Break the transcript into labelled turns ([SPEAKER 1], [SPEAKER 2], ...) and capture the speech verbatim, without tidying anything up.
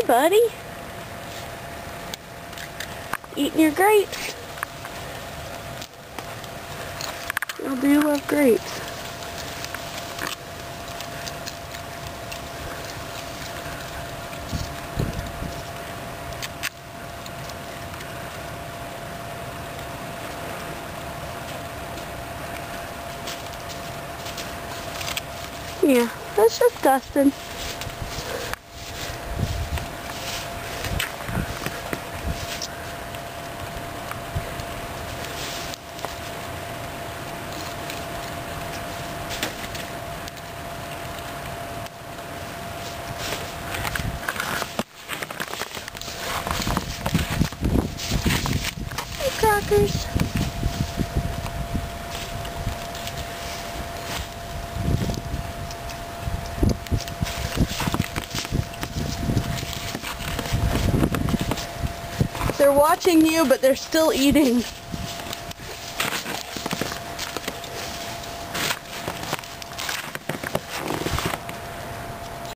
[SPEAKER 1] buddy. Eating your grapes. I do love grapes. Yeah, that's just Dustin. Hey, Crackers. They're watching you, but they're still eating.